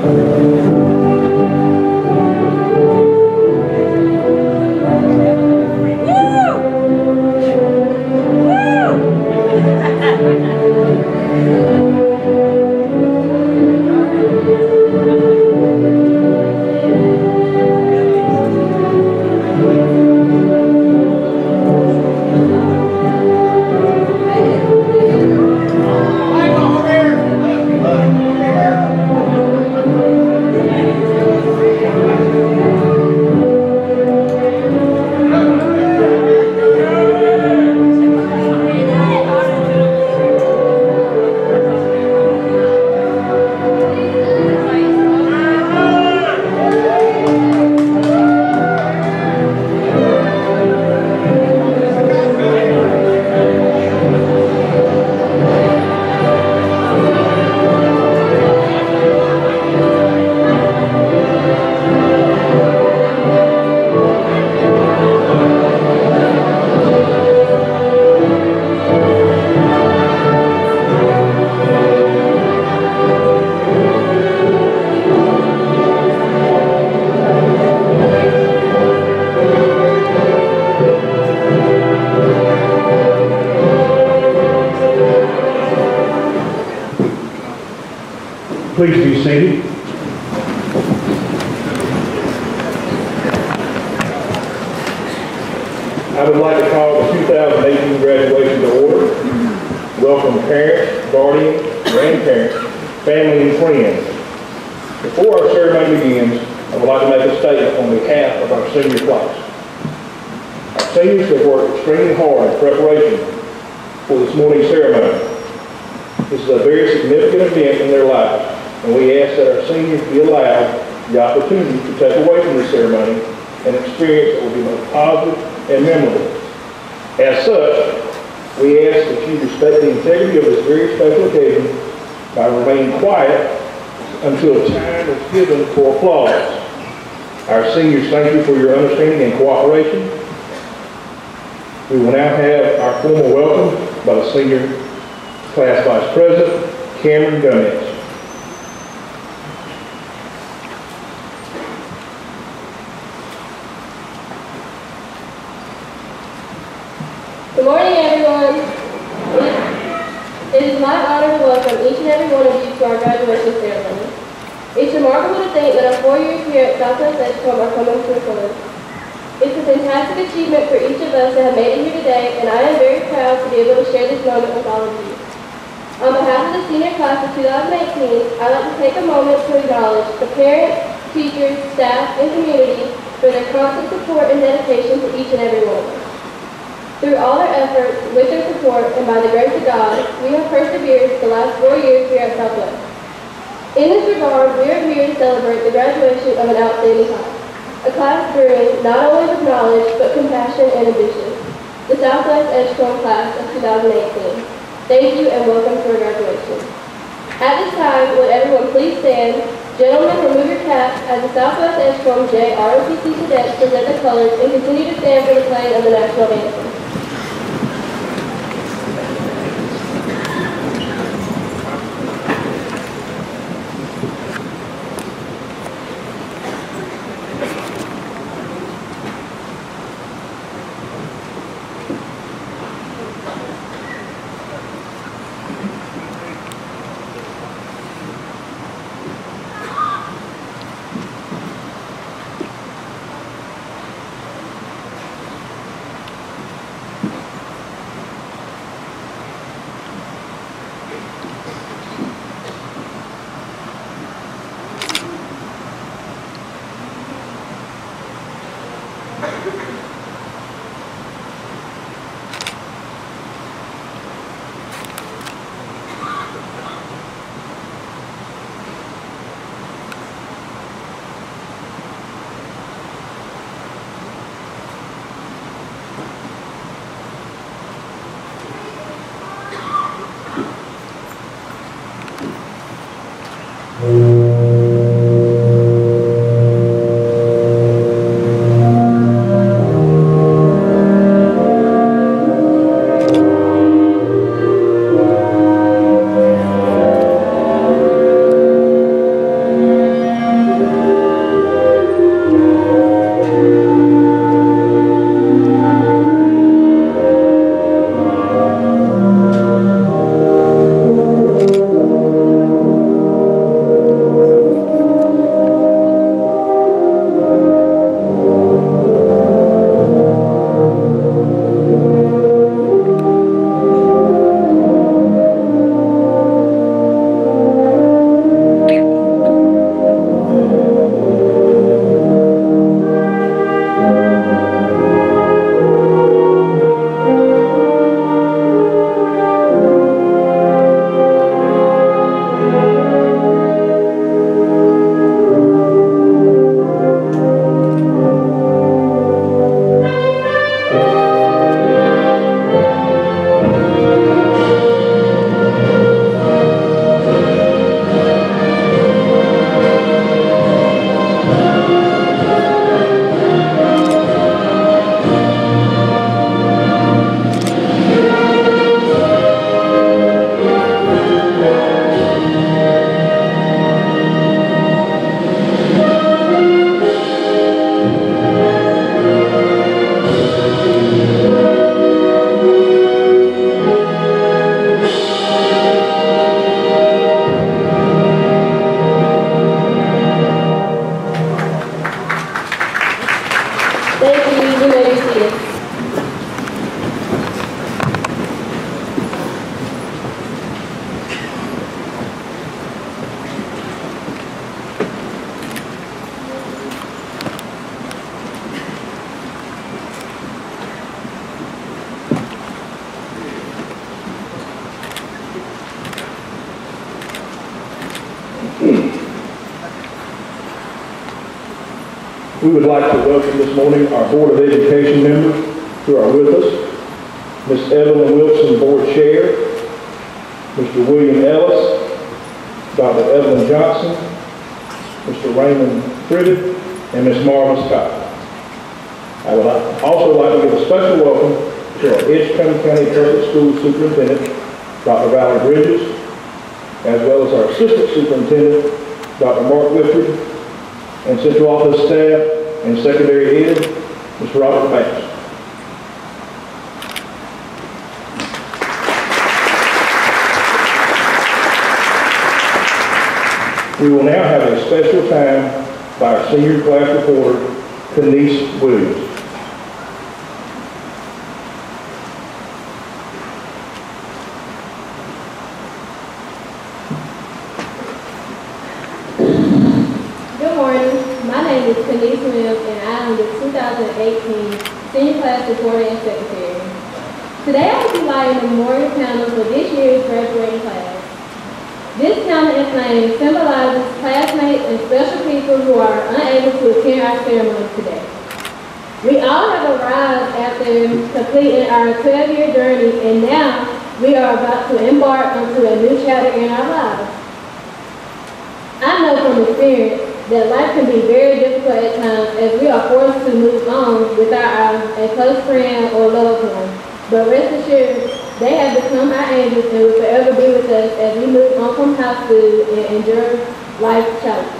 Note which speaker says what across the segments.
Speaker 1: Please be seated. I would like to call the 2018 graduation to order. Welcome parents, guardians, grandparents, family, and friends. Before our ceremony begins, I would like to make a statement on behalf of our senior class. Our seniors have worked extremely hard in preparation for this morning's ceremony. This is a very significant event in their lives, and we ask that our seniors be allowed the opportunity to take away from this ceremony an experience that will be most positive and memorable. As such, we ask that you respect the integrity of this very special occasion by remaining quiet until time is given for applause. Our seniors, thank you for your understanding and cooperation. We will now have our formal welcome by the Senior Class Vice President, Cameron Gomez.
Speaker 2: Good morning, everyone. It is my honor to welcome each and every one of you to our graduation ceremony. It's remarkable to think that our 4 years here at Southwest Edgecombe are coming to a close. It's a fantastic achievement for each of us to have made it here today, and I am very proud to be able to share this moment with all of you. On behalf of the senior class of 2018, I'd like to take a moment to acknowledge the parents, teachers, staff, and community for their constant support and dedication to each and every one of us. Through all their efforts, with their support, and by the grace of God, we have persevered the last 4 years here at Southwest. In this regard, we are here to celebrate the graduation of an outstanding class. A class brewing not only with knowledge, but compassion and ambition. The Southwest Edgecombe class of 2018. Thank you and welcome to our graduation. At this time, would everyone please stand? Gentlemen, remove your caps as the Southwest Edgecombe JROTC cadets present the colors and continue to stand for the playing of the national anthem.
Speaker 1: We would like to welcome this morning our Board of Education members who are with us. Ms. Evelyn Wilson, Board Chair, Mr. William Ellis, Dr. Evelyn Johnson, Mr. Raymond Privet, and Ms. Marla Scott. I would also like to give a special welcome to our Edgecombe County Public Schools Superintendent, Dr. Valerie Bridges, as well as our Assistant Superintendent, Dr. Mark Whitford, and Central Office staff and Secondary Ed, Mr. Robert Banks. We will now have a special time by our senior class reporter, Kenise Williams.
Speaker 2: Good morning. My name is Kenise Williams, and I am the 2018 senior class reporter and secretary. Today I will be lighting the memorial candle for this year's graduating class. This candle in flame symbolizes classmates and special people who are unable to attend our ceremony today. We all have arrived after completing our 12-year journey, and now we are about to embark onto a new chapter in our lives. I know from experience that life can be very difficult at times as we are forced to move on without a close friend or loved one. But rest assured, they have become our angels and will forever be with us as we move on from high school and endure life's challenges.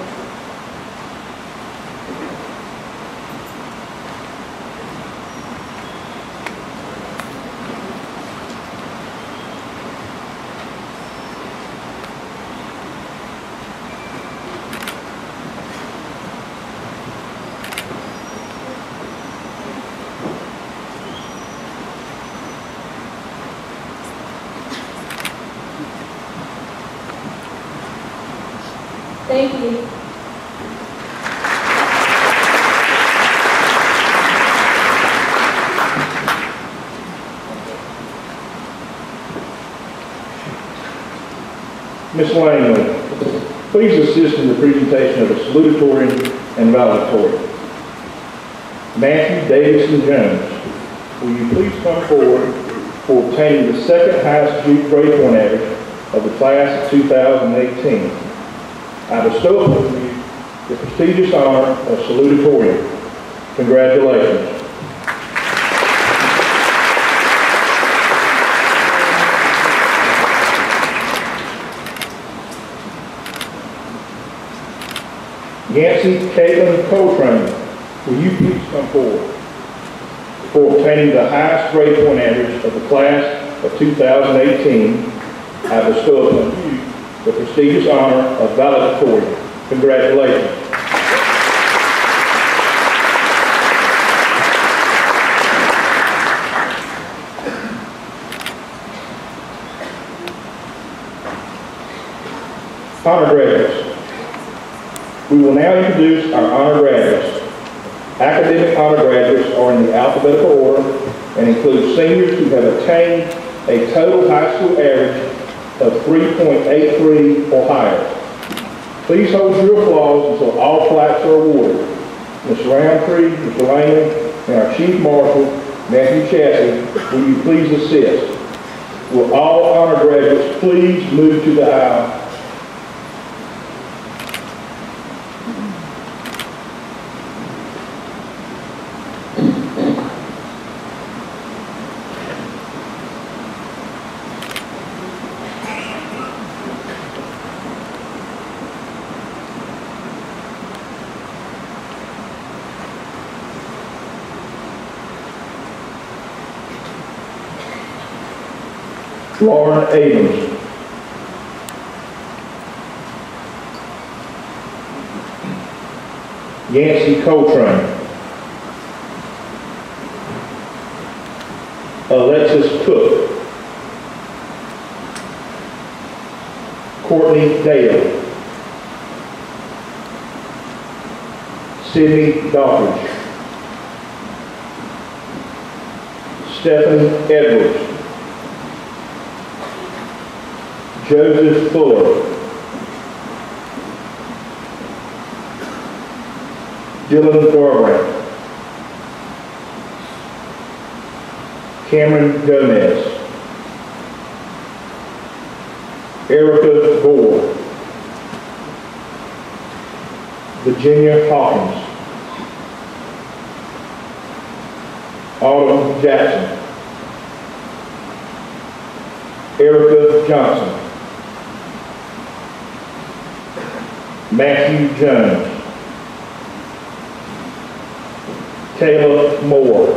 Speaker 2: Thank you.
Speaker 1: Ms. Langley, please assist in the presentation of the salutatorian and valedictorian. Matthew Davidson Jones, will you please come forward for obtaining the second highest grade point average of the class of 2018. I bestow upon you the prestigious honor of salutatorian. Congratulations. Yancy Caitlin Coltrane, will you please come forward for obtaining the highest grade point average of the class of 2018. I bestow upon you the prestigious honor of valedictorian. Congratulations. Honor graduates. We will now introduce our honor graduates. Academic honor graduates are in the alphabetical order and include seniors who have attained a total high school average of 3.83 or higher. Please hold your applause until all plaques are awarded. Ms. Roundtree, Mr. Lehman, and our Chief Marshal, Matthew Chassie, will you please assist? Will all honor graduates please move to the aisle? Lauren Abrams. Yancy Coltrane. Alexis Cook. Courtney Dale. Sydney Dockridge. Stephanie Edwards. Joseph Fuller. Dylan Garbrandt, Cameron Gomez, Erica Gore, Virginia Hawkins, Autumn Jackson, Erica Johnson, Matthew Jones, Taylor Moore,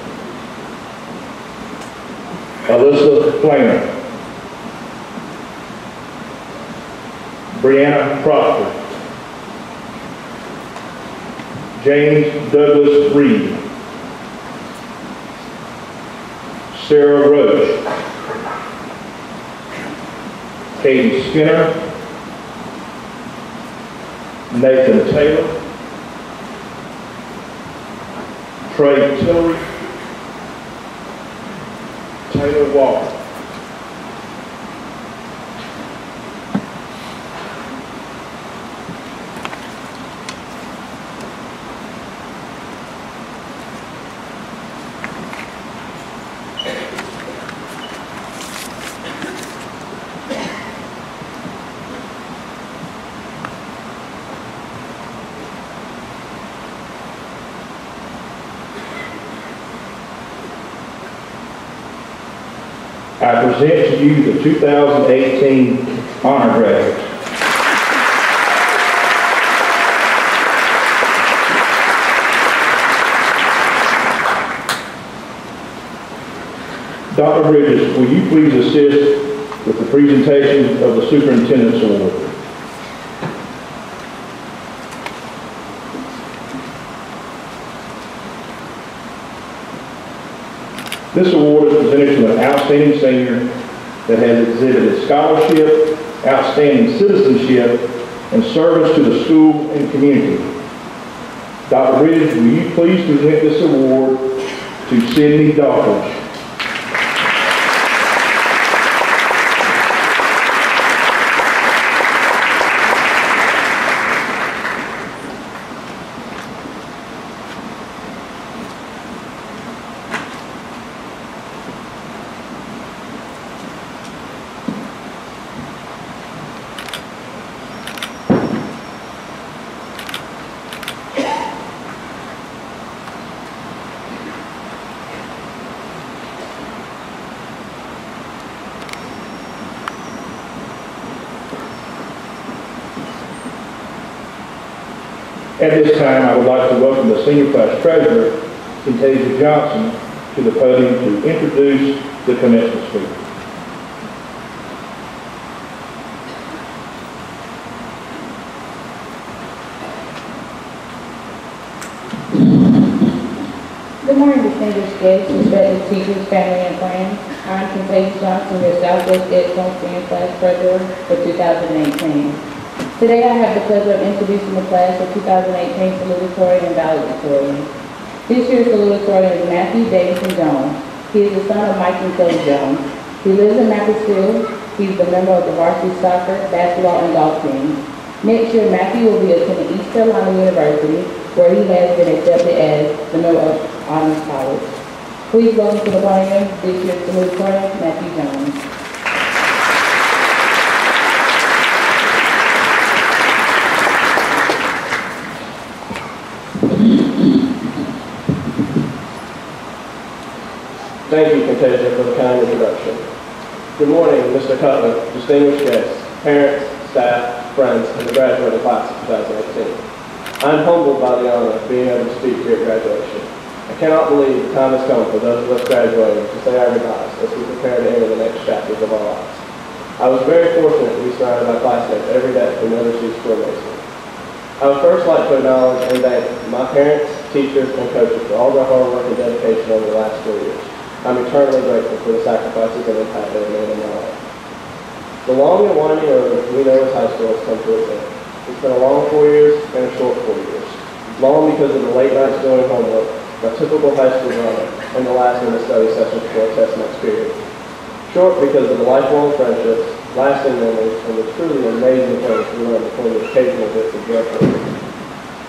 Speaker 1: Alyssa Flamer, Brianna Proctor, James Douglas Reed, Sarah Roach, Katie Skinner, Nathan Taylor, Trey Tillery, Taylor Walker. I present to you the 2018 honor graduates. Dr. Bridges, will you please assist with the presentation of the Superintendent's Award? This award is presented to an outstanding senior that has exhibited scholarship, outstanding citizenship, and service to the school and community. Dr. Bridges, will you please present this award to Sydney Dockridge? At this time, I would like to welcome the Senior Class Treasurer, Kintasia Johnson, to the podium to introduce the commencement speaker.
Speaker 3: Good morning, distinguished guests, respected teachers, family, and friends. I'm Kintasia Johnson, your Southwest Edgecombe Senior Class Treasurer for 2018. Today I have the pleasure of introducing the class of 2018 salutatorian and valedictorian. This year's salutatorian is Matthew Davidson Jones. He is the son of Mike and Kelly Jones. He lives in Macclesfield. He's the member of the varsity soccer, basketball, and golf teams. Next year, Matthew will be attending East Carolina University, where he has been accepted as the member of Honors College. Please welcome to the podium this year's salutatorian, Matthew Jones.
Speaker 4: Thank you, Kintasia, for the kind introduction. Good morning, Mr. Cutler, distinguished guests, parents, staff, friends, and the graduating class of 2018. I am humbled by the honor of being able to speak here at graduation. I cannot believe the time has come for those of us graduating to say our goodbyes as we prepare to enter the next chapters of our lives. I was very fortunate to be surrounded by classmates every day who never ceased to amaze me. I would first like to acknowledge and thank my parents, teachers, and coaches for all their hard work and dedication over the last 4 years. I'm eternally grateful for the sacrifices and impact they have made in my life. The long and winding road we know as high school has come to its end. It's been a long 4 years and a short 4 years. Long because of the late nights doing homework, my typical high school drama, and the last minute study sessions before test next period. Short because of the lifelong friendships, lasting memories, and the truly amazing things we learn between the occasional bits of drug.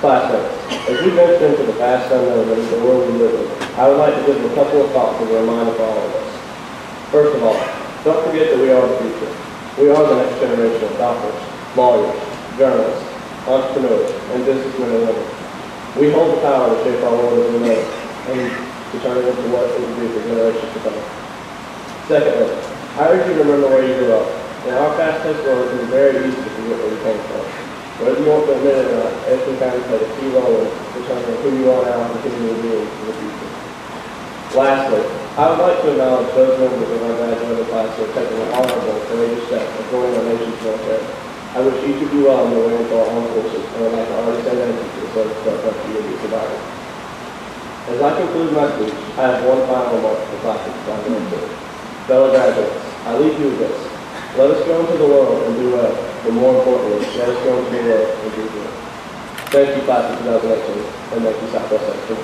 Speaker 4: Classmates, as we venture into the vast unknown that is the world we live in, I would like to give a couple of thoughts as a reminder for all of us. First of all, don't forget that we are the future. We are the next generation of doctors, lawyers, journalists, entrepreneurs, and businessmen and women. We hold the power to shape our world as we know it, and to turn it into what it will be for generations to come. Secondly, I urge you to remember where you grew up. In our fast-paced world, it can be very easy to forget where you came from. Whether you want to admit it or not, Edgeton County played a key role in determining who you are now and continue to be in the future. Lastly, I would like to acknowledge those members of our graduating class who have taken the honorable and courageous step of joining our nation's military. I wish each of you well in the way into our armed forces, and would like to already say thank you to the service to our country you will be providing. As I conclude my speech, I have one final remark for the class of 2018. Fellow graduates, I leave you with this. Let us go into the world and do well, but more importantly, let us go into the world and do good. Thank you, class of 2018, and thank you, Southwest Section.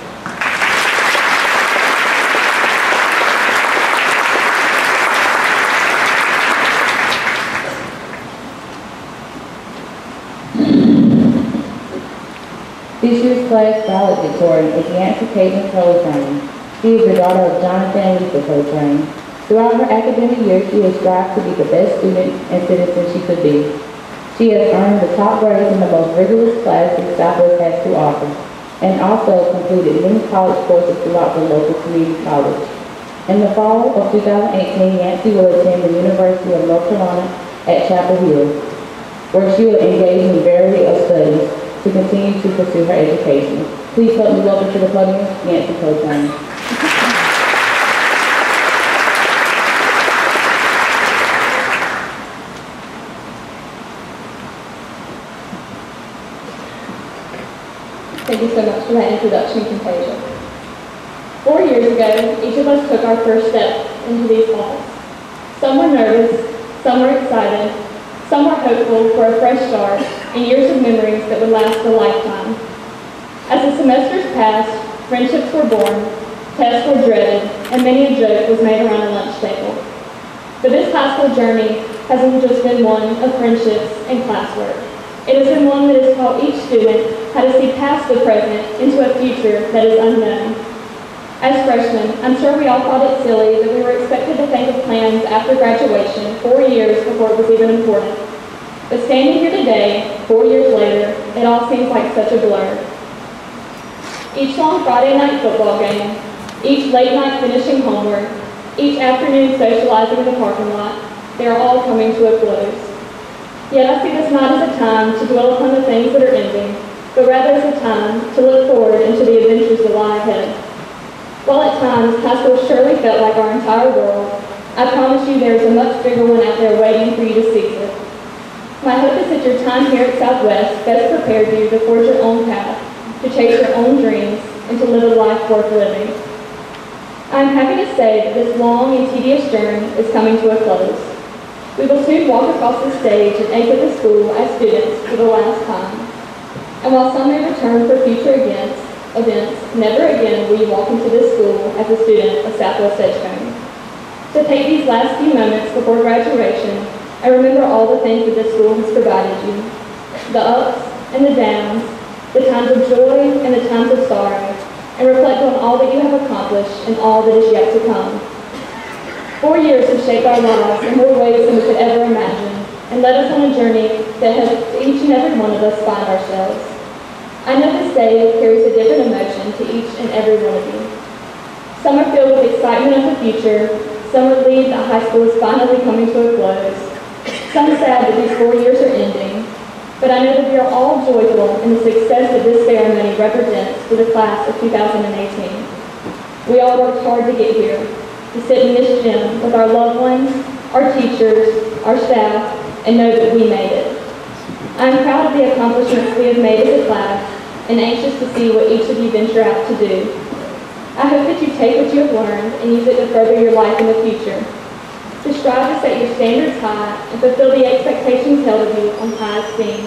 Speaker 3: This year's class valedictorian is Yancy Caitlin Coltrane. She is the daughter of Jonathan and Lisa Coltrane. Throughout her academic years, she has strived to be the best student and citizen she could be. She has earned the top grades in the most rigorous classes Southwest has to offer, and also completed many college courses throughout the local community college. In the fall of 2018, Yancy will attend the University of North Carolina at Chapel Hill, where she will engage in variety of studies to continue to pursue her education. Please help me welcome to the podium, Yancy Coltrane.
Speaker 2: Thank you so much for that introduction, Contagia. 4 years ago, each of us took our first step into these halls. Some were nervous, some were excited, some were hopeful for a fresh start and years of memories that would last a lifetime. As the semesters passed, friendships were born, tests were dreaded, and many a joke was made around a lunch table. But this high school journey hasn't just been one of friendships and classwork. It has been one that has taught each student how to see past the present into a future that is unknown. As freshmen, I'm sure we all thought it silly that we were expected to think of plans after graduation 4 years before it was even important. But standing here today, 4 years later, it all seems like such a blur. Each long Friday night football game, each late night finishing homework, each afternoon socializing in the parking lot, they are all coming to a close. Yet I see this not as a time to dwell upon the things that are ending, but rather as a time to look forward into the adventures that lie ahead. While at times high school surely felt like our entire world, I promise you there is a much bigger one out there waiting for you to seize it. My hope is that your time here at Southwest best prepared you to forge your own path, to chase your own dreams, and to live a life worth living. I am happy to say that this long and tedious journey is coming to a close. We will soon walk across the stage and exit the school as students for the last time. And while some may return for future events, never again will you walk into this school as a student of Southwest Edgeton. To take these last few moments before graduation, I remember all the things that this school has provided you. The ups and the downs, the times of joy and the times of sorrow, and reflect on all that you have accomplished and all that is yet to come. 4 years have shaped our lives in more ways than we could ever imagine, and led us on a journey that has each and every one of us find ourselves. I know this day carries a different emotion to each and every one of you. Some are filled with excitement of the future, some relieved that high school is finally coming to a close, some sad that these 4 years are ending, but I know that we are all joyful in the success that this ceremony represents for the class of 2018. We all worked hard to get here, to sit in this gym with our loved ones, our teachers, our staff, and know that we made it. I am proud of the accomplishments we have made as a class and anxious to see what each of you venture out to do. I hope that you take what you have learned and use it to further your life in the future, to strive to set your standards high and fulfill the expectations held of you on high esteem.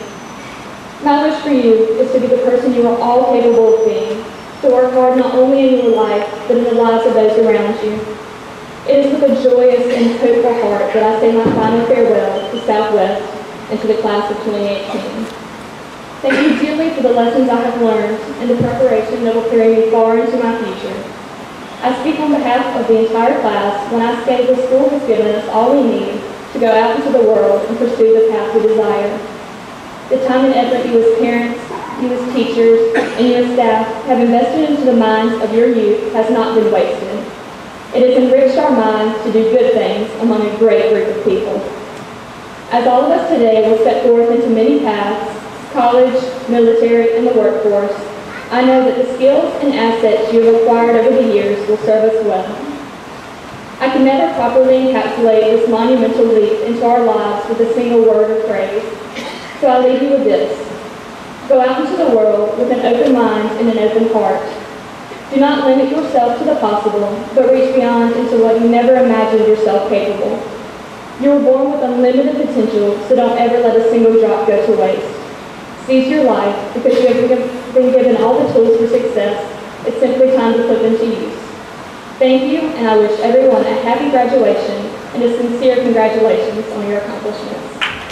Speaker 2: My wish for you is to be the person you are all capable of being, to work hard not only in your life, but in the lives of those around you. It is with a joyous and hopeful heart that I say my final farewell to Southwest and to the class of 2018. Thank you dearly for the lessons I have learned and the preparation that will carry me far into my future. I speak on behalf of the entire class when I say the school has given us all we need to go out into the world and pursue the path we desire. The time and effort you as parents, you as teachers, and you as staff have invested into the minds of your youth has not been wasted. It has enriched our minds to do good things among a great group of people. As all of us today will set forth into many paths, college, military, and the workforce, I know that the skills and assets you have acquired over the years will serve us well. I can never properly encapsulate this monumental leap into our lives with a single word or phrase, so I leave you with this. Go out into the world with an open mind and an open heart. Do not limit yourself to the possible, but reach beyond into what you never imagined yourself capable. You were born with unlimited potential, so don't ever let a single drop go to waste. Seize your life because you have been given all the tools for success. It's simply time to put them to use. Thank you, and I wish everyone a happy graduation and a sincere congratulations on your accomplishments.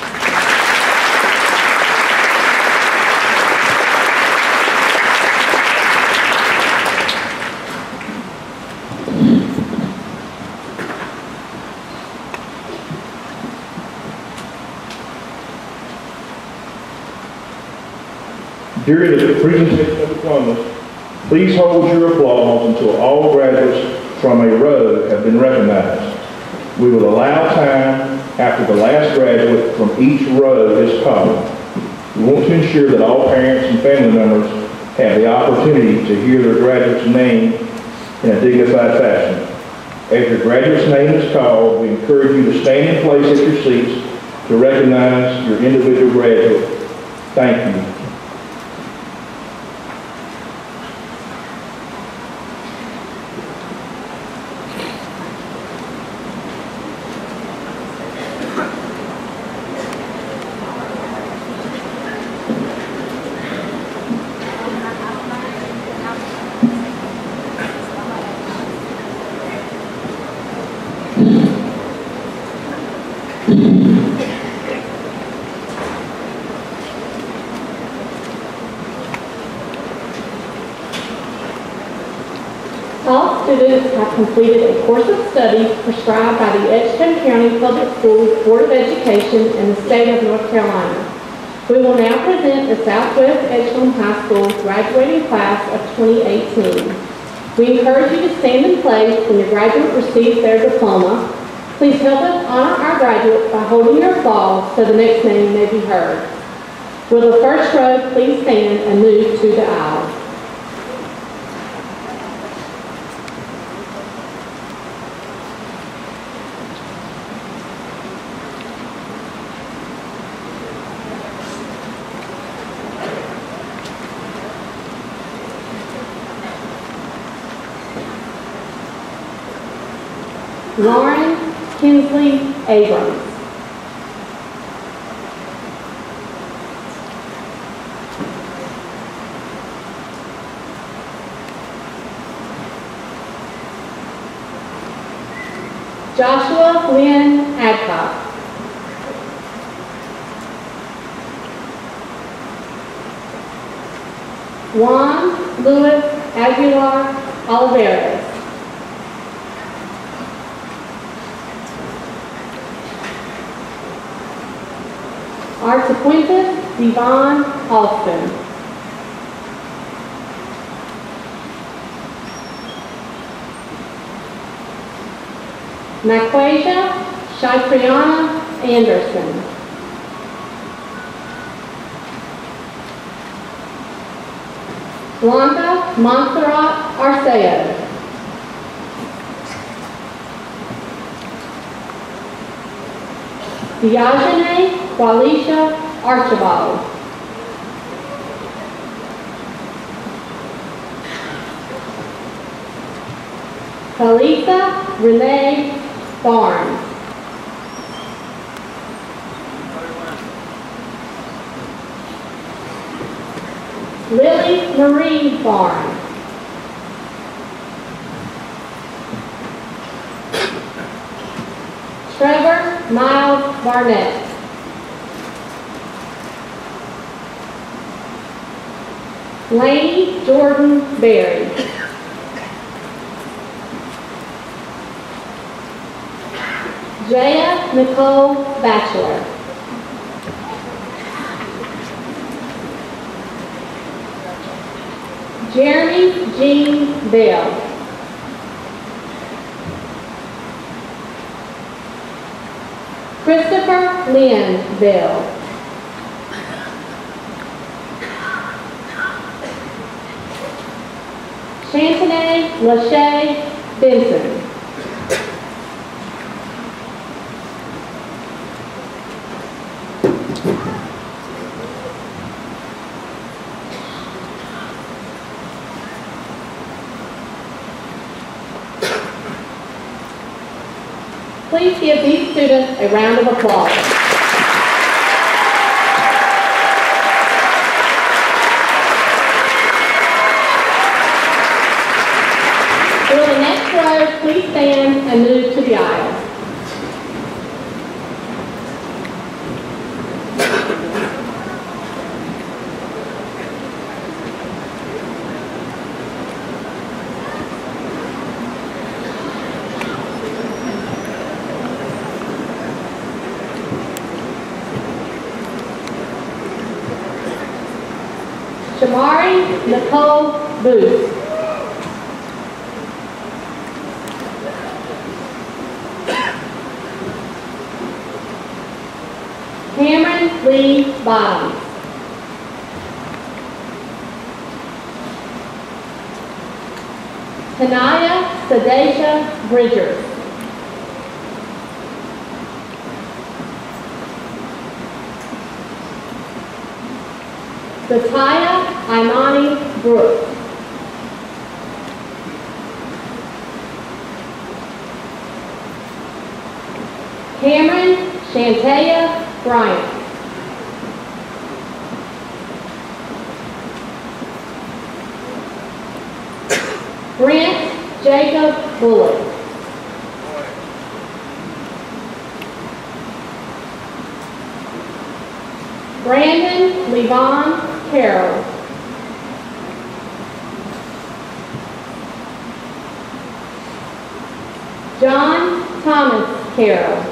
Speaker 1: During the presentation of diplomas, please hold your applause until all graduates from a row have been recognized. We will allow time after the last graduate from each row is called. We want to ensure that all parents and family members have the opportunity to hear their graduate's name in a dignified fashion. After your graduate's name is called, we encourage you to stand in place at your seats to recognize your individual graduate. Thank you.
Speaker 2: All students have completed a course of study prescribed by the Edgecombe County Public Schools Board of Education in the state of North Carolina. We will now present the Southwest Edgecombe High School graduating class of 2018. We encourage you to stand in place when your graduate receives their diploma. Please help us honor our graduates by holding your applause so the next name may be heard. Will the first row please stand and move to the aisle? Lauren Kinsley Abrams. Joshua Lynn Adcock. Juan Luis Aguilar Oliveras. Artequinta Devon Alston. Naquasia Shypriana Anderson. Blanca Montserrat Arceo. Diogene Qualisha Archibald. Kalisa Renee Barnes. Lily Marie Barnes. Trevor Miles Barnett.
Speaker 3: Lainey Jordan Berry. Jaya Nicole Batchelor. Jeremy Jean Bell. Christopher Lynn Bell. Chantanay Lachey Benson. Please give these students a round of applause. For the next row, please stand and move to the aisle. Shamari Nicole Booth. Cameron Lee Bottoms. Tanaya Sadesha Bridgers. Bataya Imani Brooks. Cameron Shantea Bryant. Brent Jacob Bullock. Brandon Levon Carroll. John Thomas Carroll.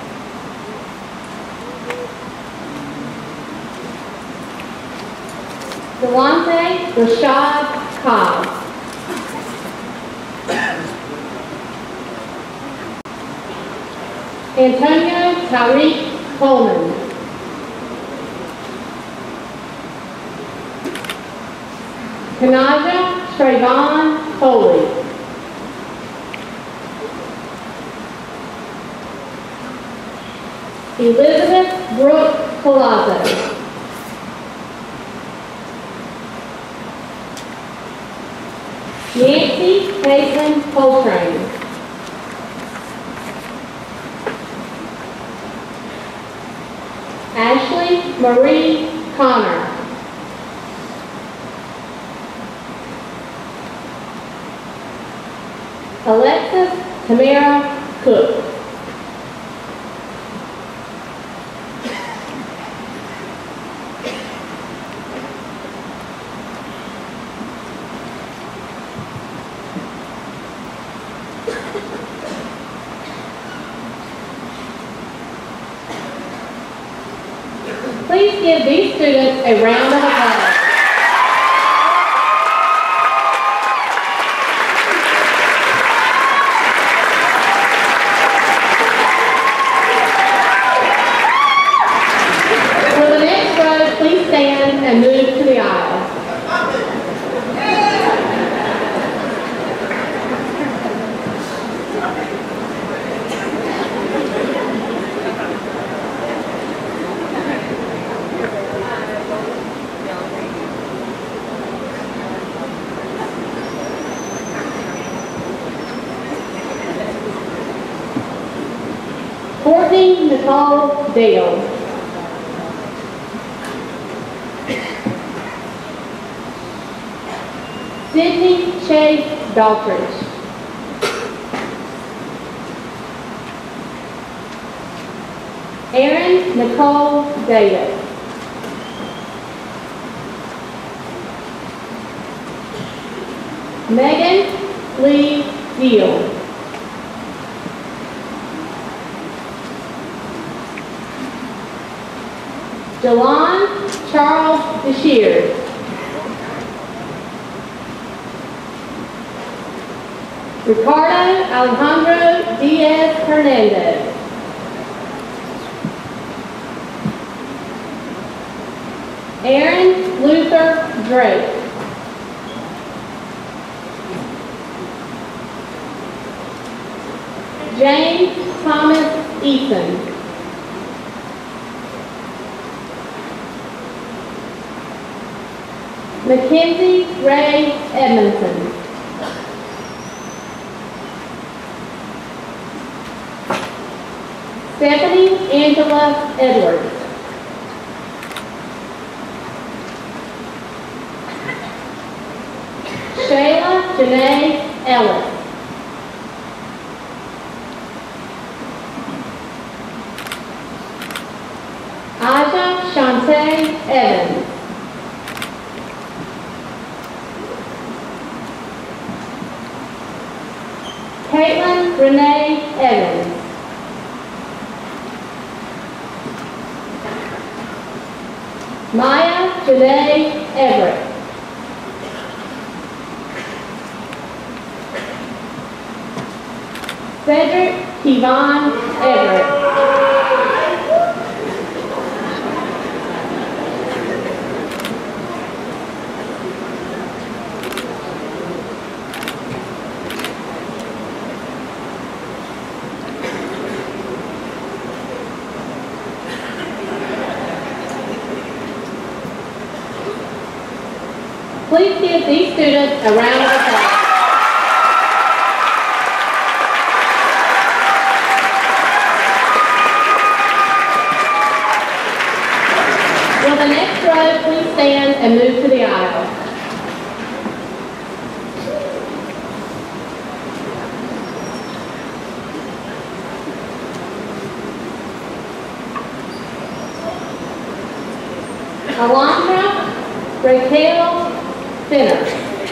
Speaker 3: Delonte Rashad Cobb. Antonio Tyreek Coleman. Kanaja Trayvon Foley. Elizabeth Brooke Palazzo. Nancy Caitlin Coltrane. Ashley Marie Connor. Alexis Tamara Cook. Please give these students a round of applause. For the next row, please stand and move to the aisle. Courtney Nicole Dale. Sydney Chase Daltridge. Erin Nicole Davis.
Speaker 2: Megan Lee Deal. Jelon Charles Deshears. Ricardo Alejandro Diaz Hernandez. Aaron Luther Drake. James Thomas Eason. Mackenzie Ray Edmondson. Stephanie Angela Edwards. Shayla Janae Ellis. Aja Shantae Evans. Caitlin Renee Evans. Maya Janae Everett. Cedric Kevon Everett. Please give these students a round of applause. Will the next row please stand and move to the aisle? Alondra Raquel Finner.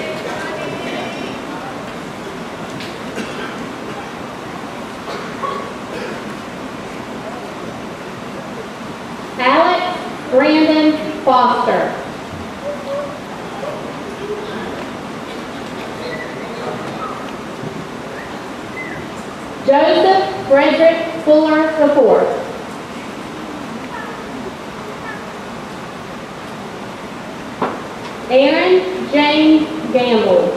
Speaker 2: Alex Brandon Foster. Joseph Frederick Fuller IV. Aaron James Gamble.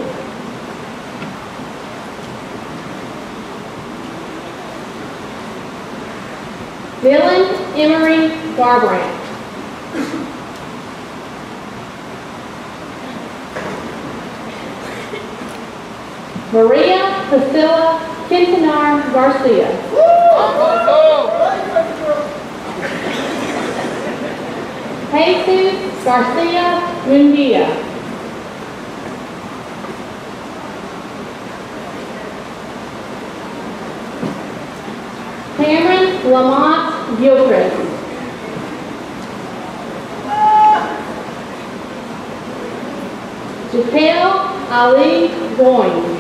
Speaker 2: Dylan Emery Garbrandt. Maria Priscilla Quintanar Garcia. Jesus Garcia Mundia. Cameron Lamont Gilchrist. Jaquel Ali Goins.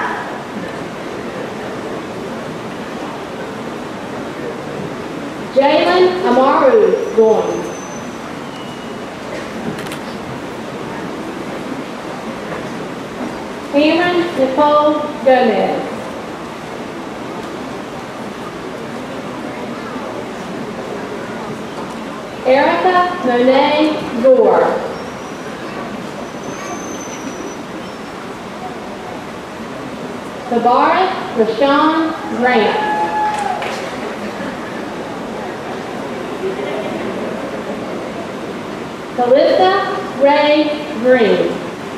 Speaker 2: Jalen Amaru Goins. Cameron Nicole Gomez. Erica Monet Gore. Tabarak Rashawn Grant. Calista Ray Green.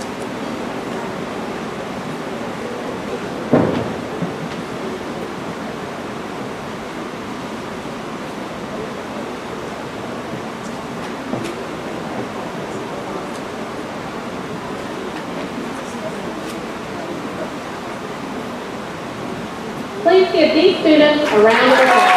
Speaker 2: Please give these students a round of applause.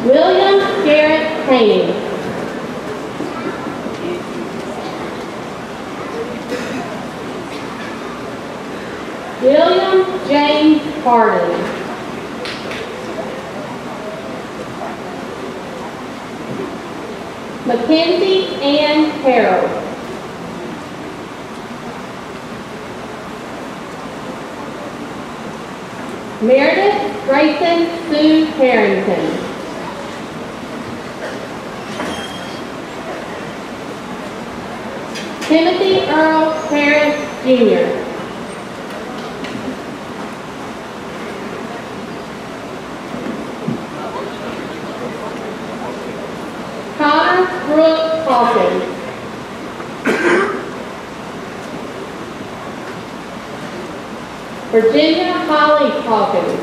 Speaker 2: William Garrett Haney. William James Harden. Mackenzie Ann Harrell. Meredith Grayson Sue Harrington. Timothy Earl Harris Jr. Connor Brooke Hawkins. Virginia Holly Hawkins.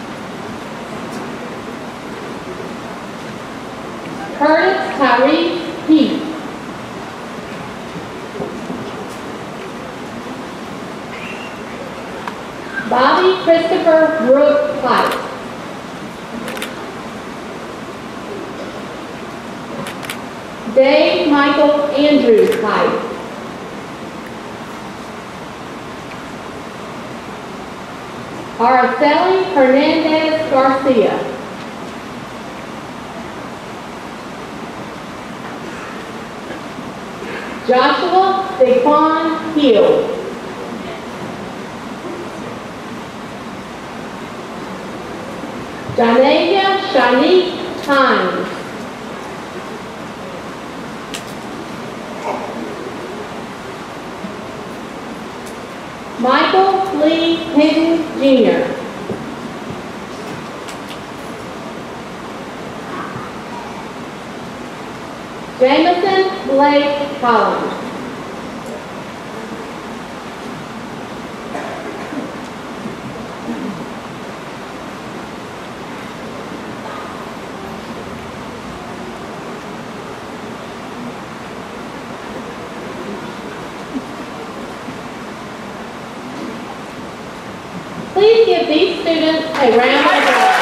Speaker 2: Curtis Tyrese Heath. Bobby Christopher Brooke Pike. Dave Michael Andrew Pike. Araceli Hernandez Garcia. Joshua Daquan Hill. Janasia Shanique Hines. Michael Lee Hinton Jr. Jameson Blake Collins. Please give these students a round of applause.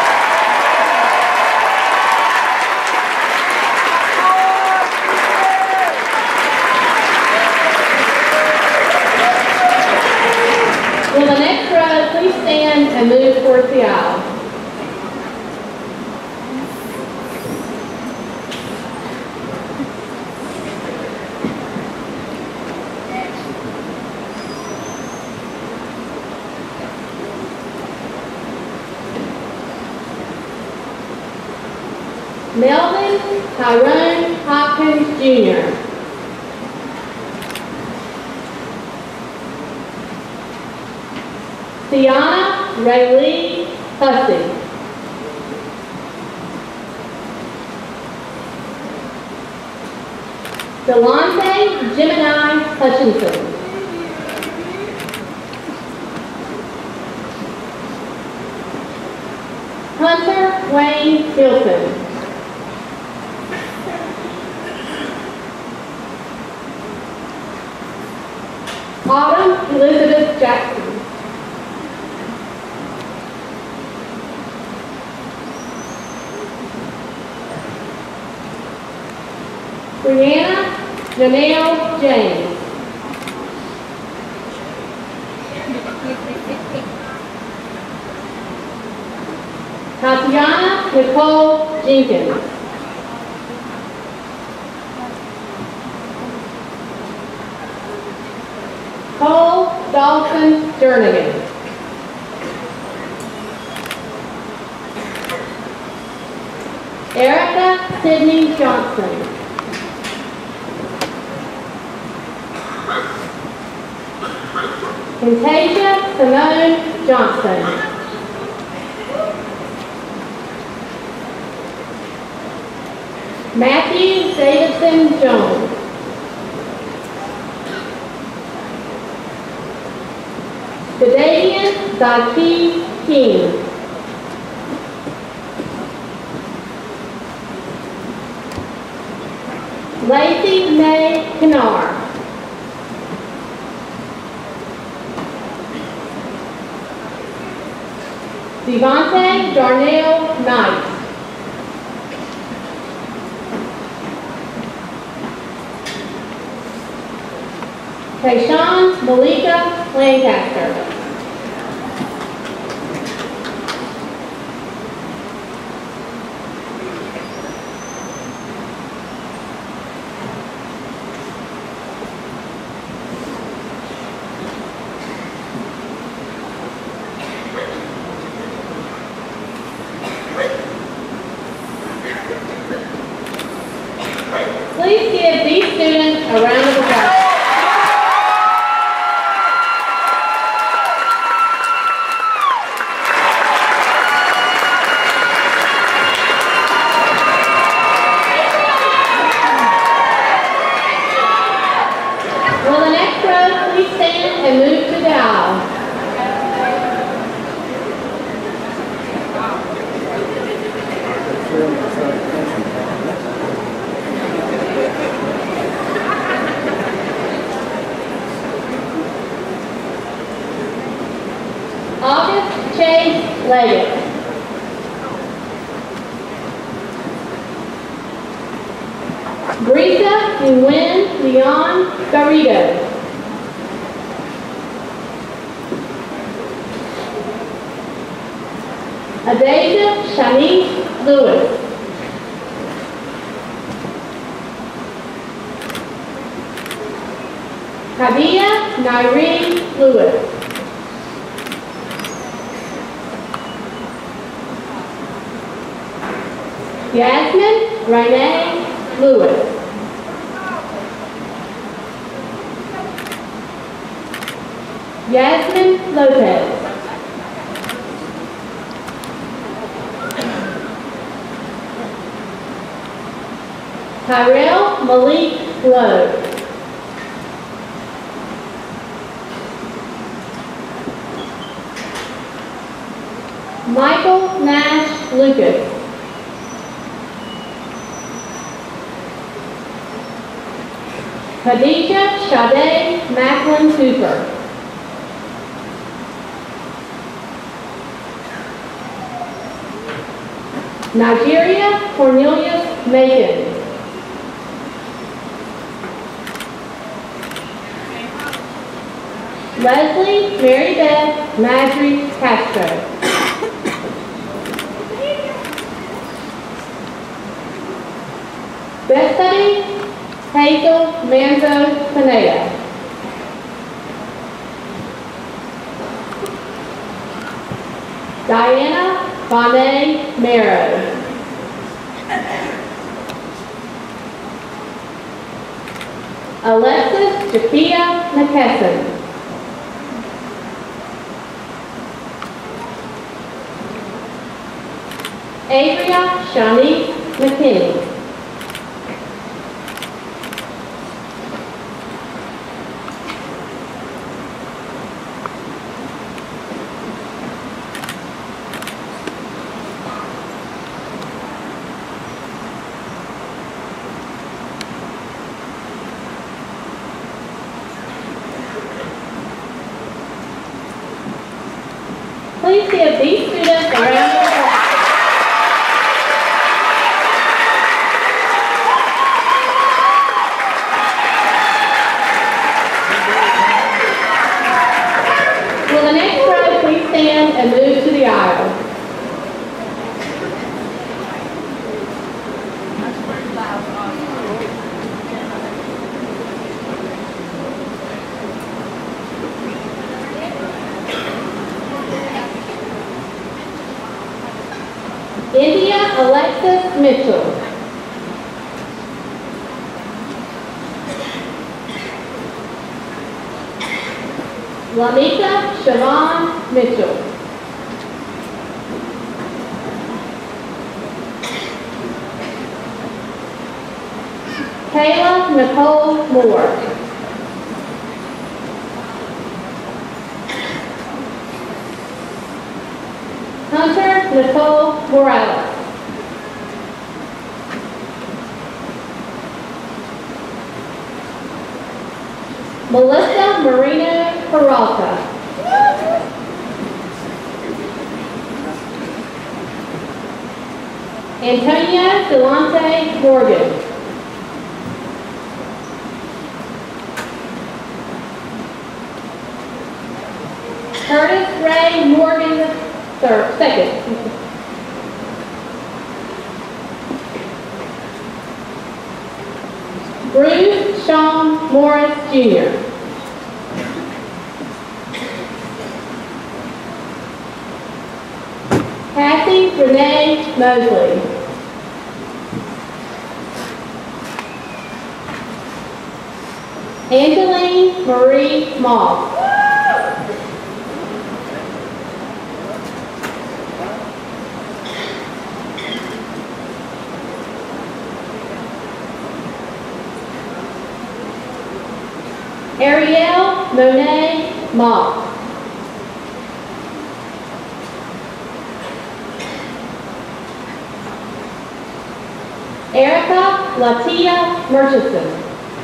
Speaker 2: Will the next row please stand and move towards the aisle? Melvin Tyrone Hopkins Jr. Tiana Raylee Hussey. Delonte Gemini Hutchinson. Hunter Wayne Hilton. Autumn Elizabeth Jackson. Brianna Janelle James. Tatiana Nicole Jenkins. Cole Dawson Jernigan. Erica Sydney Johnson. Contagia Simone Johnson. Matthew Davidson Jones. Jadavian Zaki King. Lacey May Kennar. Devontae Darnell Knight.
Speaker 5: Tayshawn Malika Lancaster. Please give these students a round of applause. Will the next row please stand and move to the aisle? August Chase Leggett. Brisa Nguyen Leon Garrido. Adasia Shanice Lewis. Kadia Nyree Lewis. Yasmin Renee Lewis. Yasmin Lopez. Tyrell Malik Lowe. Michael Nash Lucas. Khadijah Sade Macklin Cooper. Nigeria Cornelius Macon. Leslie Mary Beth Madry Castro. Bethany Hazel Manzo Pineda. Diana Bonet Marrow. Alexis Jakia McKesson. Averia Shanice McKinney. Please give these students a round of applause. Will the next row please stand and move to the aisle? India Alexis Mitchell. Lamika Siobhan Mitchell. Kayla Nicole Moore. Hunter Nicole Morales. Melissa Marino Peralta. Antonio Delante Morgan. second. Bruce Sean Morris, Jr. Kathy Renee Mosley. Angeline Marie Moss. Ariel Monet Moss. Erica Latia Murchison.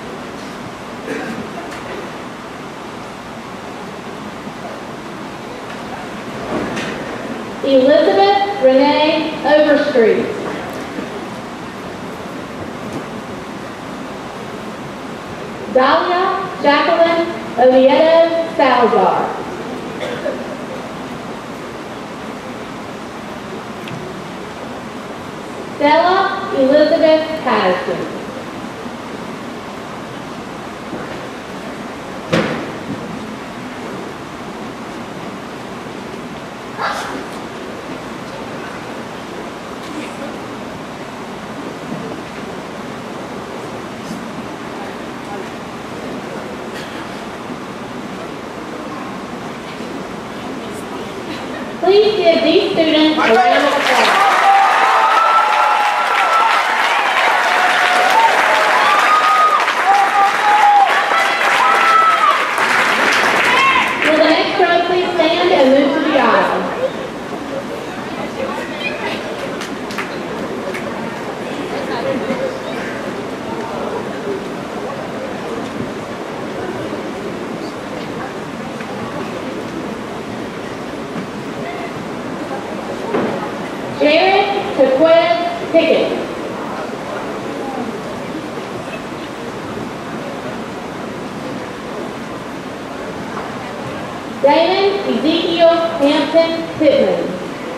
Speaker 5: Elizabeth Renee Overstreet. Dahlia Jacqueline Oviedo Salazar. Stella Elizabeth Patterson. Please give these students a round of applause. Will the next row please stand and move to the aisle? Jared Tequez Pickett. Damon Ezekiel Hampton Pittman.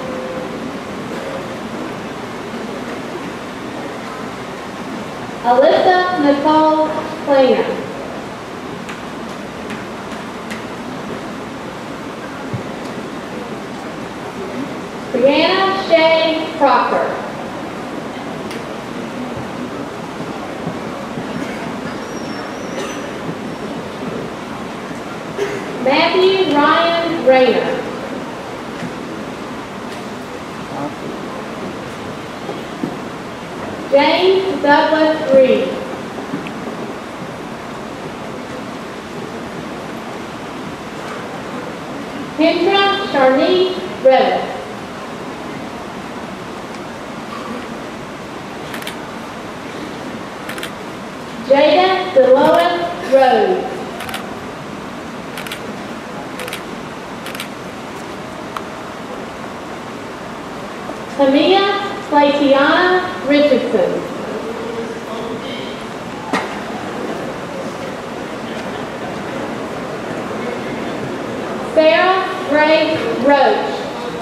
Speaker 5: Alyssa Nicole Klainer. Brianna Shay Proctor. Matthew Ryan Rayner. James Douglas Reed. Kendra Charnice Revis. Jada Delois Rose. Tamia Platiana Richardson. Sarah Grace Roach.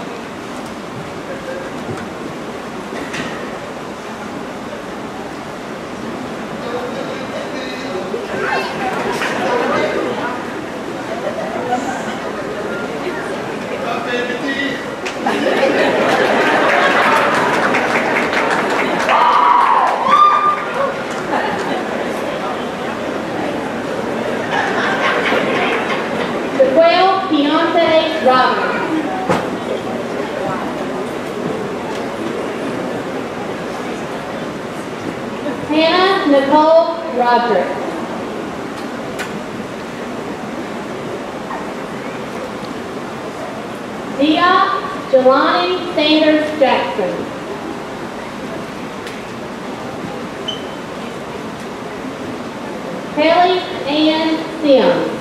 Speaker 5: Hannah Nicole Roderick. Dia Jelani Sanders Jackson. Kelly Ann Sims.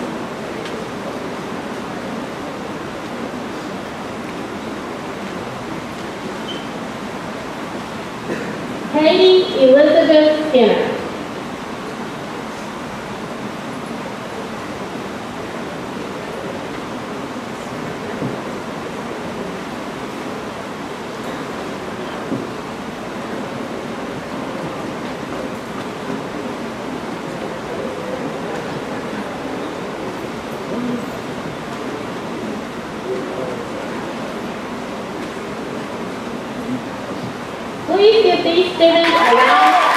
Speaker 5: Katie Elizabeth Skinner. Please give these students a round of applause.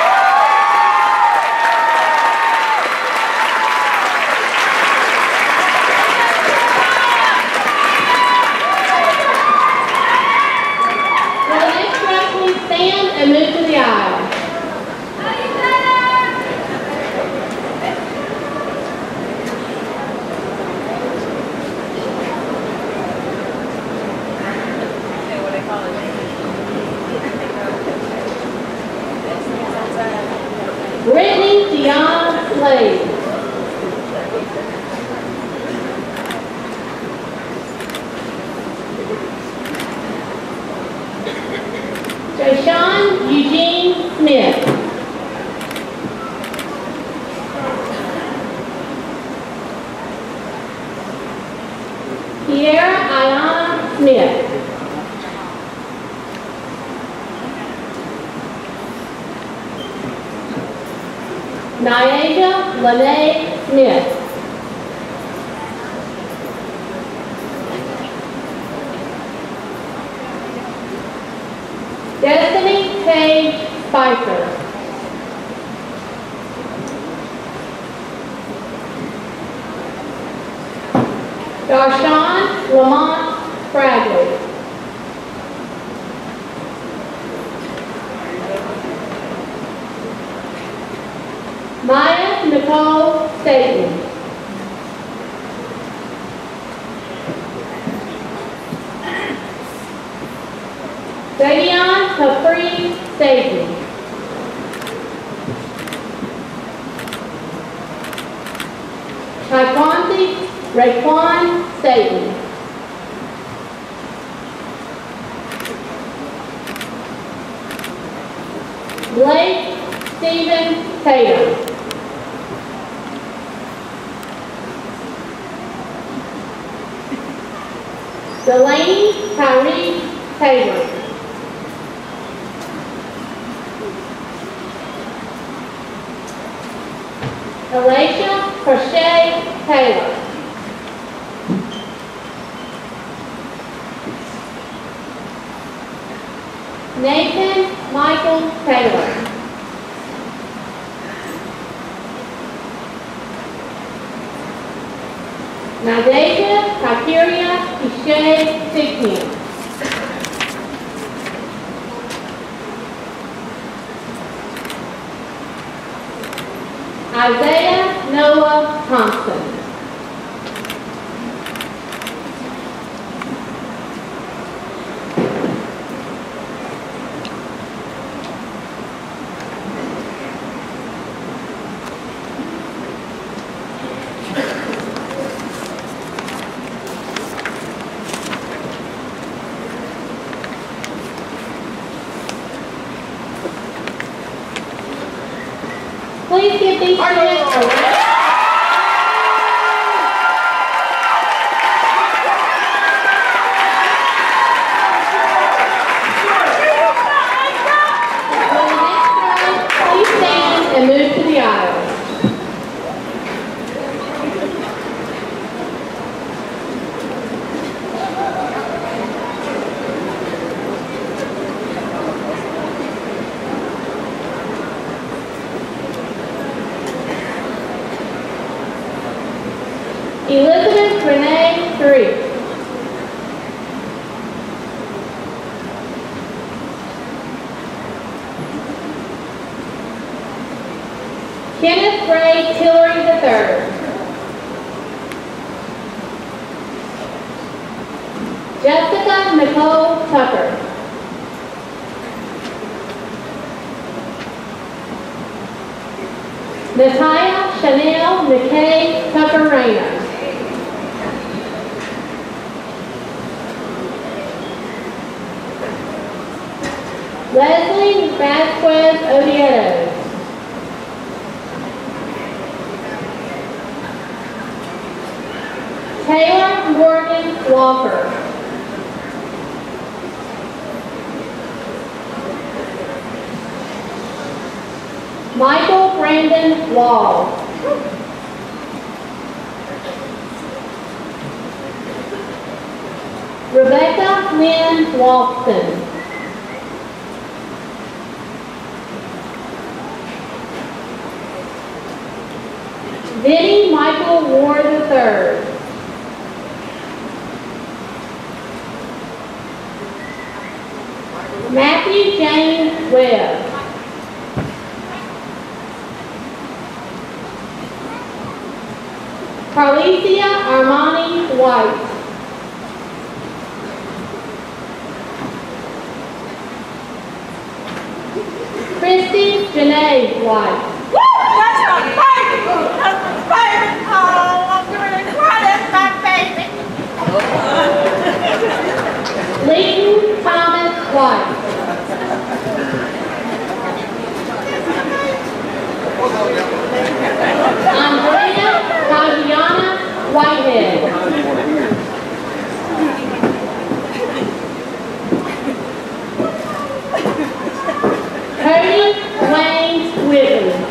Speaker 5: For the next round, please stand and move to the aisle. Brittany Dion Slade. Jayshawn Eugene Smith. Kiera Ayana Smith. Nyaja Lene Smith. Destiny Paige Spicer. Darshawn Lamont Bradley. Maya Nicole Staten. Davion Capri Staten. Taekwondo Raekwon Staten. Blake Stephen Taylor. Delaney Tyree Taylor. Alicia Crochet Taylor. Nathan Michael Taylor. Nadeja Kakiria Ishay Signia. Isaiah Noah Thompson. Please give these students a round. For the next round, please stand and move to the aisle. Elizabeth Renee Three. Kenneth Ray Tillery III. Jessica Nicole Tucker. Natalia Chanel McKay Tucker Rayner. Leslie Vasquez Oviedo. Taylor Morgan Walker. Michael Brandon Wall. Rebecca Lynn Walston. Vinnie Michael Ward III. Matthew James Webb. Carlicia Armani White. Christy Janae White.
Speaker 6: That's my baby! That's my baby! Oh, I'm gonna cry, that's my baby!
Speaker 5: Leighton Thomas White. Andrea Tatiana Whitehead. Cody Wayne Whitley.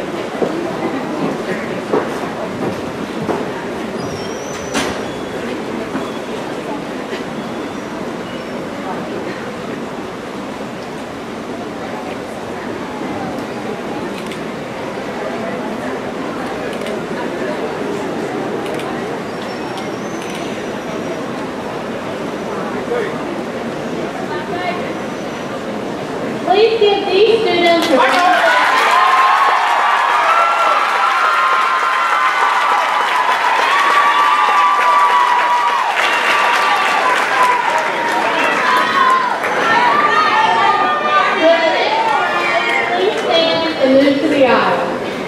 Speaker 5: Please give these students a please stand and move to the aisle.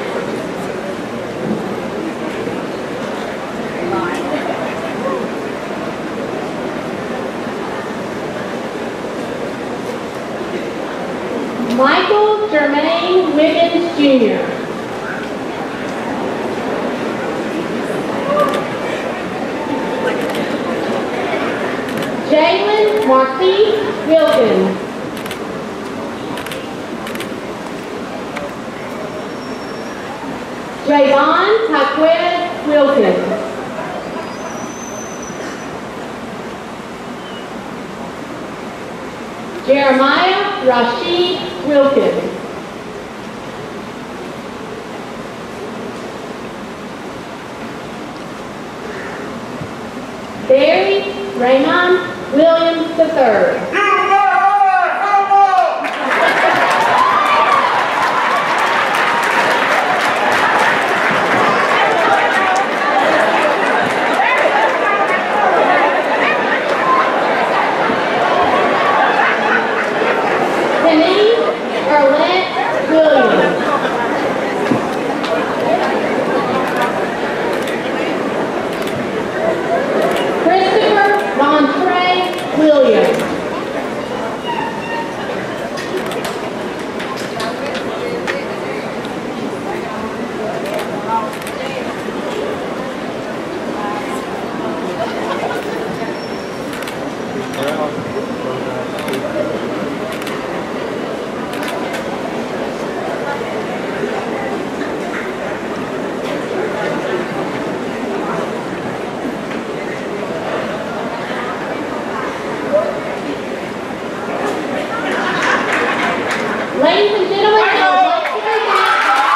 Speaker 5: Michael Jermaine Wiggins Jr. Jalen Marquise Wilkins. Javon Taquez Wilkins. Jeremiah Rashid Wilkins. Barry Raymond Williams III. Denise Arlette Williams. Christopher Montre Williams. Ladies and gentlemen, I would like to present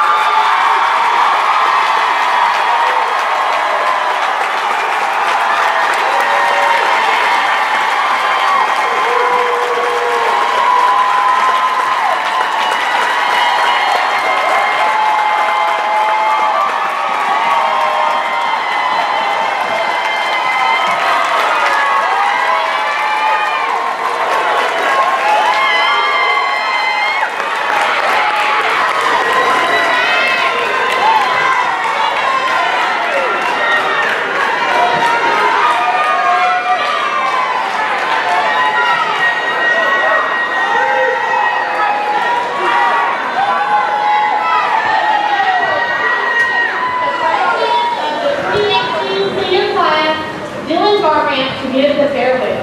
Speaker 5: Dylan Garbrandt to give the farewell.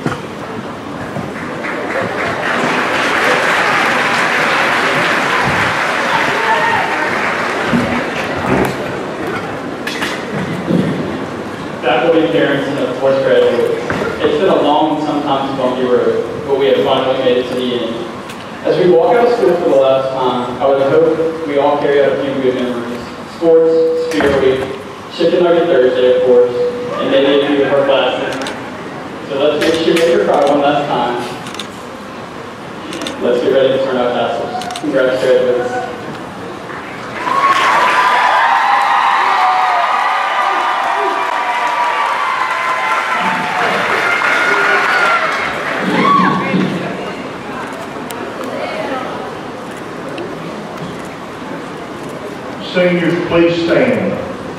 Speaker 7: Faculty, parents, and of course graduates. It's been a long, sometimes bumpy road, but we have finally made it to the end. As we walk out of school for the last time, I would hope we all carry out a few good memories. sports, Spirit Week, Chicken Nugget Thursday, of course, and maybe a few of our classes. So let's make sure you make your card one last time. Let's get ready to turn out tassels. Congrats, graduates.
Speaker 1: Seniors, please stand.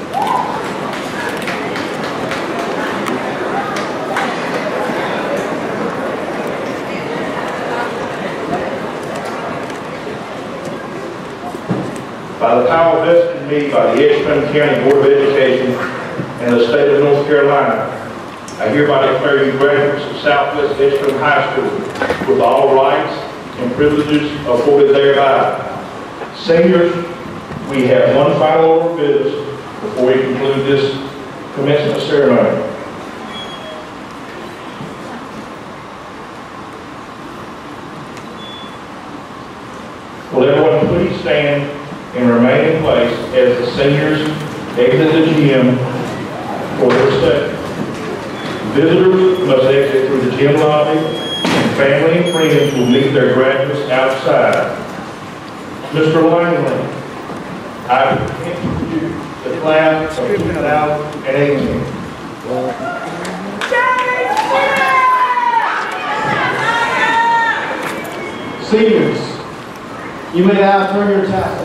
Speaker 1: By the power vested in me by the Edgeton County Board of Education and the state of North Carolina, I hereby declare you graduates of Southwest Edgeton High School with all rights and privileges afforded thereby. Seniors, we have one final order of business before we conclude this commencement ceremony. Will everyone please stand and remain in place as the seniors exit the gym for their session. Visitors must exit through the gym lobby, and family and friends will meet their graduates outside. Mr. Langley, I present to you the class of 2018.
Speaker 8: Seniors, you may now turn your tassel.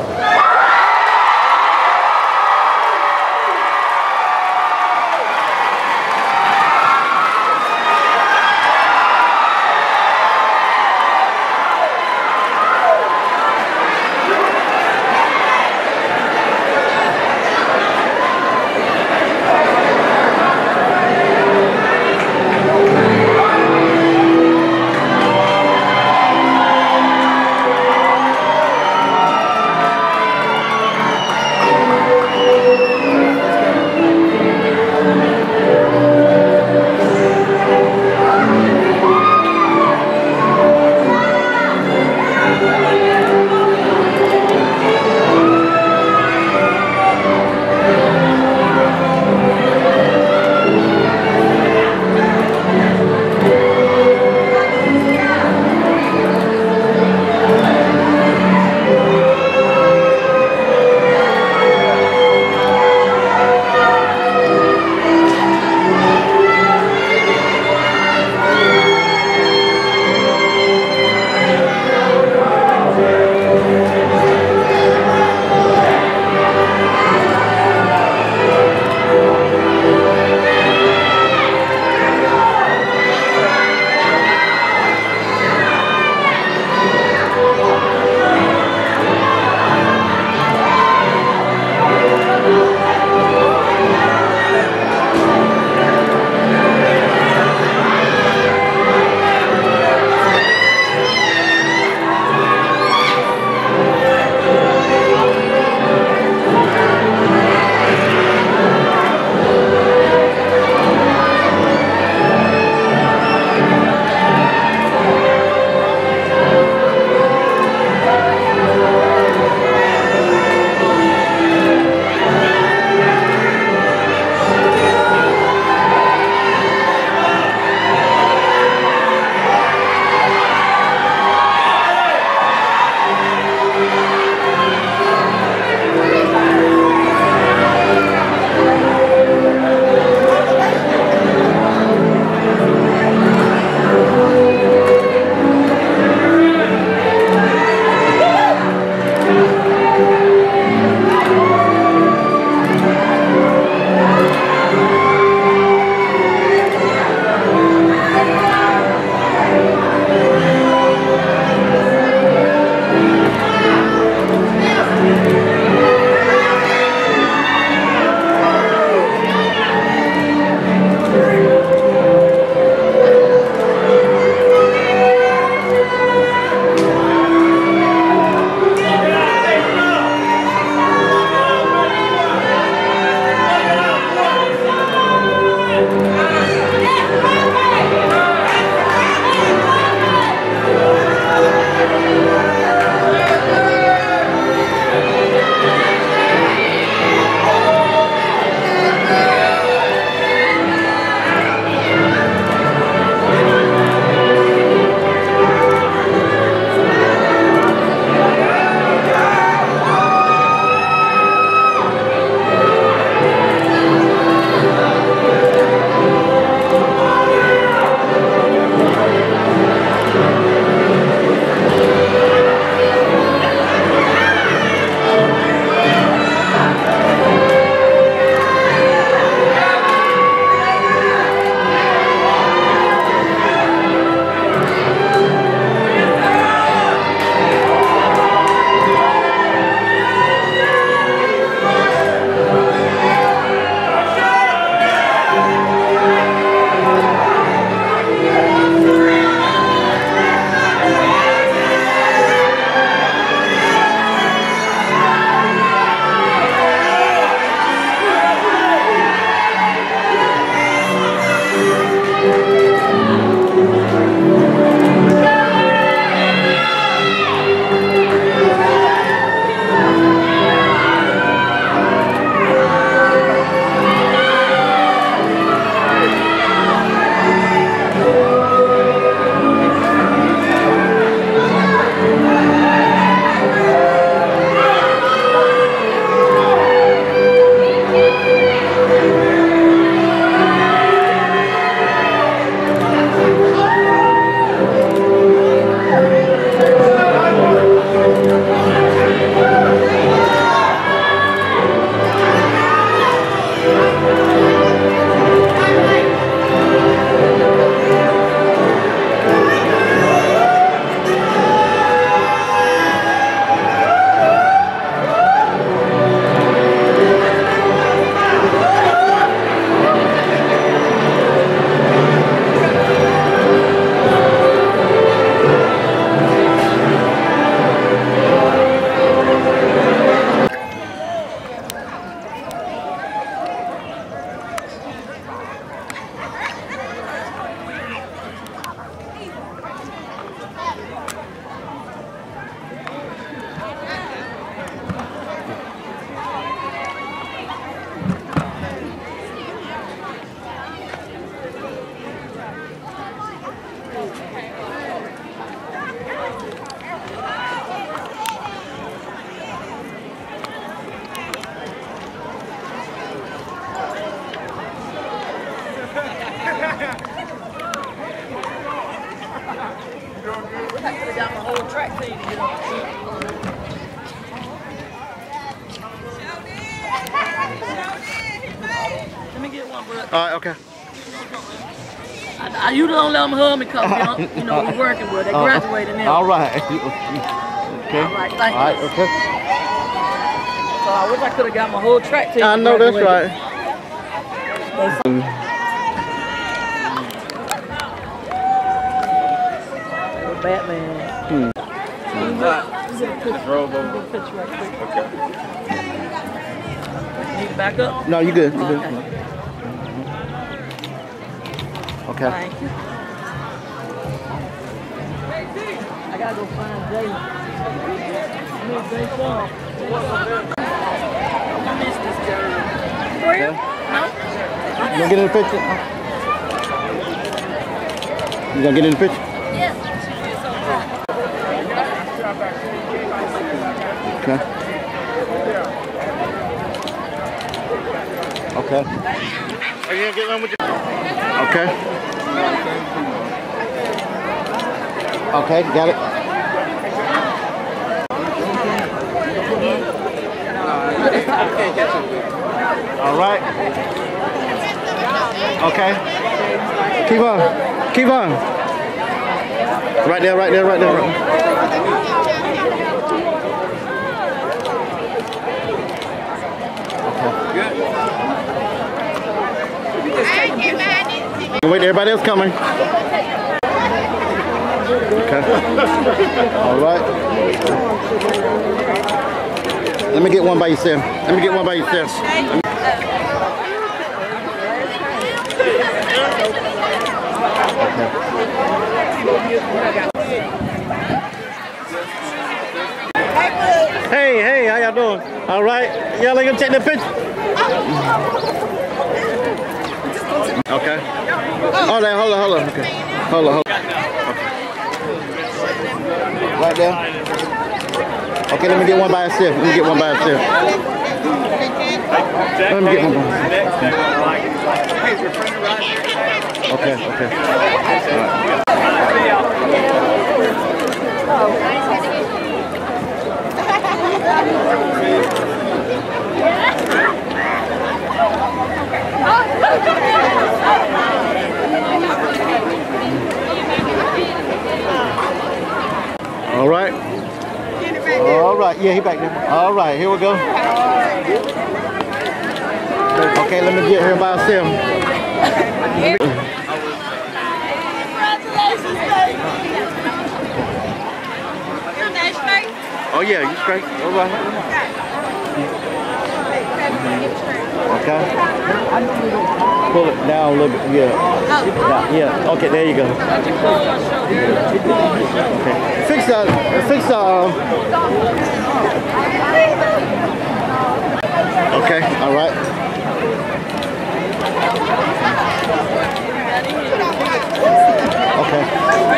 Speaker 6: Let me get one, bro.
Speaker 9: All right, okay.
Speaker 6: You don't let them hug me because, you know, we're working with. They graduated now.
Speaker 9: All right. Okay.
Speaker 6: All right, thank you.
Speaker 9: All right, okay.
Speaker 6: So I wish I could have got my whole track team.
Speaker 9: I know, that's right.
Speaker 6: Batman.
Speaker 1: Just roll over. Okay.
Speaker 6: Need to back up?
Speaker 9: No, you good. You good. Okay.
Speaker 6: Thank you. I gotta go find Jay. I need Jay Farm. I miss this girl. For you? No?
Speaker 9: You gonna get in the picture? You gonna get in the picture?
Speaker 6: Yes.
Speaker 9: Okay. Okay. Are you gonna get one with you? Okay. Okay, got it. All right. Okay. Keep on. Keep on. Right there, right there, right there. Wait, everybody else coming. Okay. All right. Let me get one by yourself. Let me get one by yourself. Okay. Hey, hey, how y'all doing? All right. Y'all ain't gonna take the picture? Okay. Hold on, hold on, hold on. Okay. Hold on, hold on. Okay. Right there. Okay, let me get one by itself. Let me get one by itself. Let me get one by itself. Okay, okay. All right. All right. All right. Yeah, he back there. All right, here we go. Okay, let me get her by herself.
Speaker 6: Congratulations, baby. Your name straight?
Speaker 9: Oh yeah, you straight. All right. Okay. Pull it down a little bit. Yeah. Yeah. Okay, there you go. Okay. Fix that. Fix that. Okay. All right. Okay.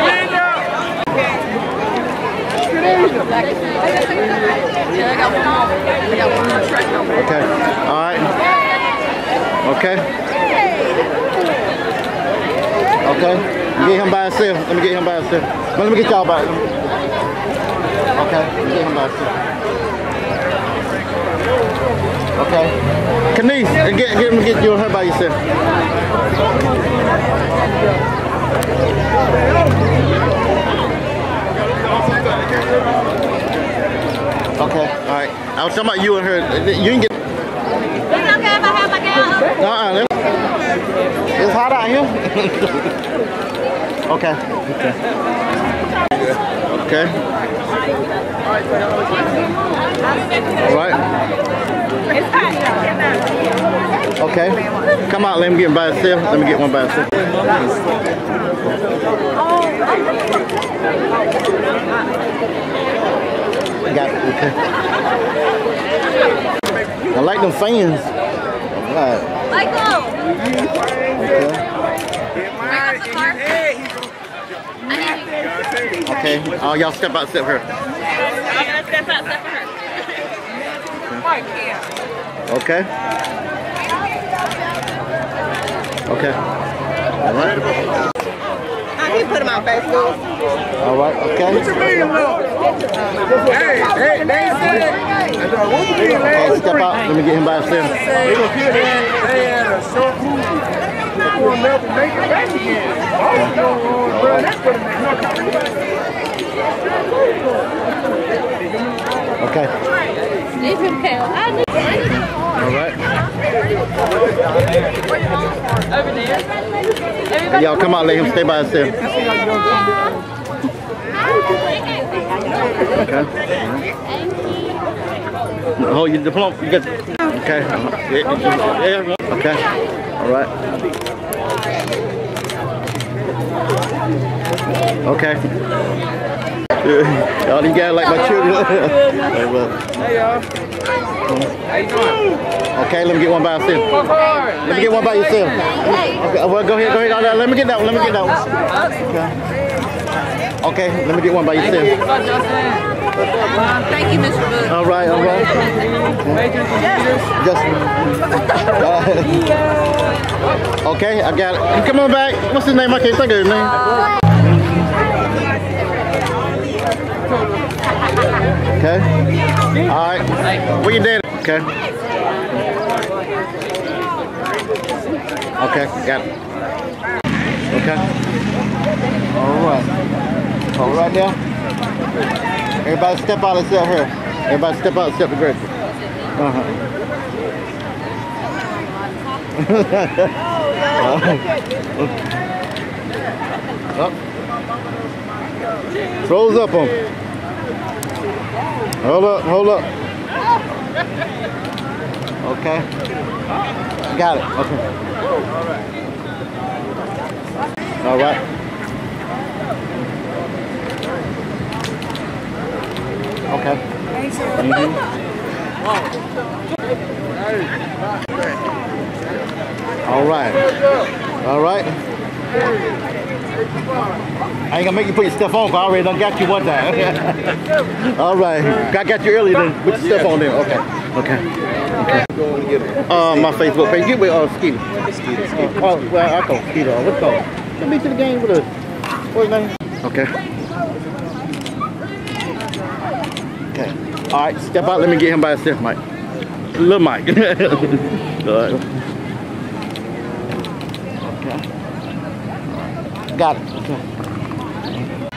Speaker 6: Yeah, I got one more. I got one more track number.
Speaker 9: Okay. All right. Okay. Okay. Get him by himself. Let me get him by himself. Let me get y'all by. Okay. Let me get him by himself. Okay. Kenise, get you and her by yourself. Okay. All right. I was talking about you and her. You can get.
Speaker 6: It's okay if I have my gown.
Speaker 9: It's hot out here. Okay. Okay. Okay. All right. Okay. Come out. Let me get by itself. Let me get one by itself. Got it. Okay. I like them fans. All right.
Speaker 6: Michael!
Speaker 9: Okay. Oh, y'all step out, step her.
Speaker 6: I'm gonna step out, step for her.
Speaker 9: Okay. Okay. All right.
Speaker 6: He put him on Facebook.
Speaker 9: All right, okay. Okay, step out. Let me get him by himself. Okay. All right. Hey, y'all come out, let him stay by himself. Okay. Hold your diploma. You got. Okay. Yeah. Okay. All right. Okay. Y'all, you guys like my children. Hey, y'all. How you doing? Okay, let me get one by yourself. Let me get one by yourself. Okay, well, go ahead. Let me get that one. Okay, let me get one by yourself.
Speaker 6: Thank you, Mr. Wood.
Speaker 9: All right. Just. Okay, I got it. You come on back. What's his name? I can't think of his name. Okay. All right. Where you did? Okay. Okay. Got it. Okay. All right. All right now. Everybody step out and sit here. Everybody step out and step aggressive. Throws up on me. Hold up. Okay. Got it. Okay. All right. Okay. All right. I ain't gonna make you put your stuff on, 'cause I already done got you one time. All right. I got you earlier then. Put your stuff on there. Okay. My Facebook page. Get with Skeeter. Well, I call Skeeter. What's it called? Come meet to the game with us. What's his name? Okay. Okay. All right. Step out. Let me get him by himself, Mike. Little Mike. All right. Okay. Got it. Okay.